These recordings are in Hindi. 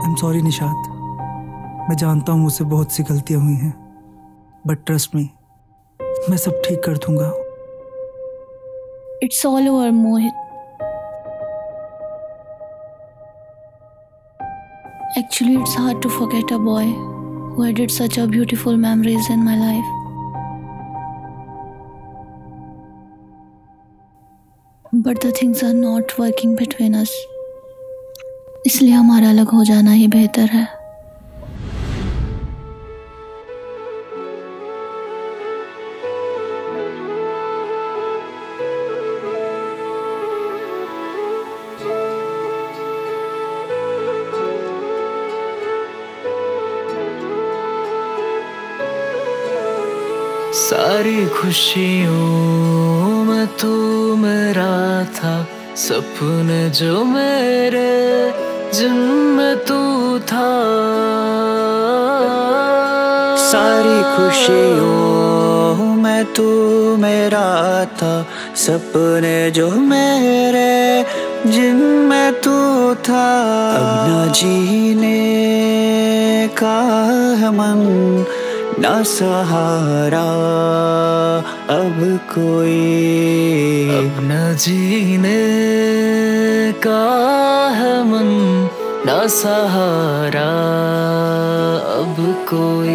I'm sorry निशात, मैं जानता हूँ मुझसे बहुत सी गलतियाँ हुई हैं, बट ट्रस्ट मी, मैं सब ठीक कर दूंगा। It's all over, Mohit. Actually, it's hard to forget a boy who added such a beautiful memories in my life. But the things are not working between us. इसलिए हमारा अलग हो जाना ही बेहतर है। सारी खुशियों में तू मेरा था, सपने जो मेरे जिनमें तू था। सारी खुशियों में तू मेरा था, सपने जो मेरे जिनमें तू था। अब न जीने का है मन, ना सहारा अब कोई। अब न जीने का है मन, ना सहारा अब कोई।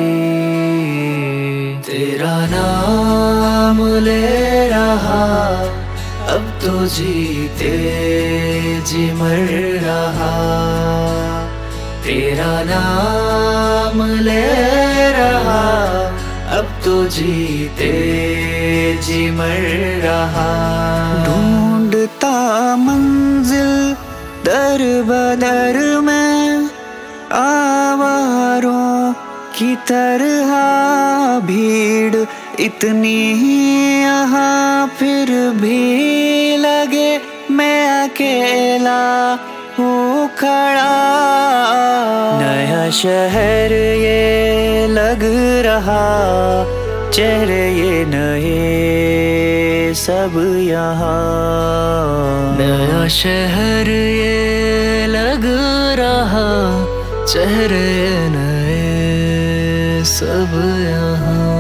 तेरा नाम ले रहा अब तो जीते जी मर रहा। तेरा नाम ले रहा अब तो जीते जी मर रहा। ढूंढता मंजिल दर बदर में, आवारों की तरह भीड़ इतनी यहाँ, फिर भी लगे मैं अकेला हूँ खड़ा। नया शहर ये लग रहा, चेहरे ये नए सब यहाँ। नया शहर ये लग रहा, चेहरे नए सब यहाँ।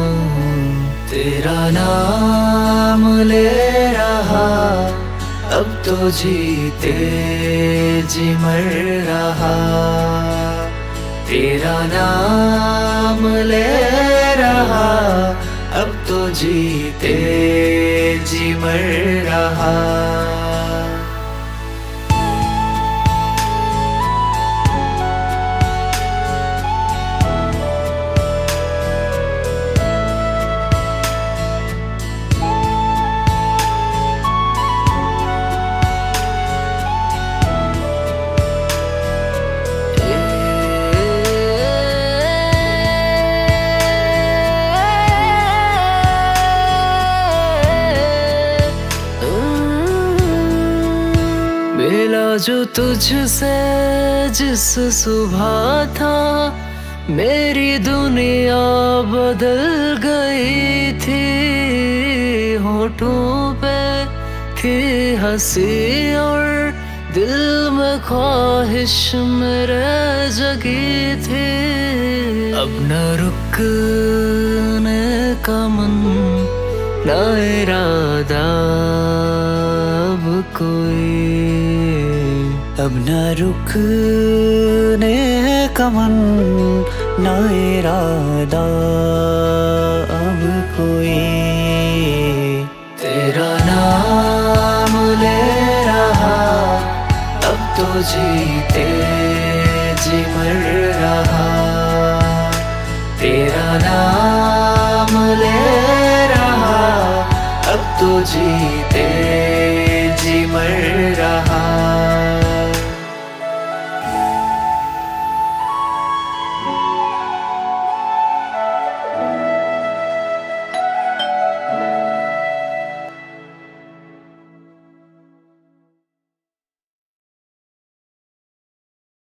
तेरा नाम ले रहा अब तो जीते जी मर रहा। तेरा नाम ले रहा अब तो जीते जी मर रहा। मिला जो तुझसे जिस सुबह था, मेरी दुनिया बदल गई थी। होठों पे थी हंसी और दिल में ख्वाहिश मेरे जगी थी। अब न रुकने का मन, न इरादा अब कोई। अब न रुकने का मन, न इरादा अब कोई। तेरा नाम ले रहा अब तो जीते जी मर रहा। तेरा नाम ले रहा अब तो जीते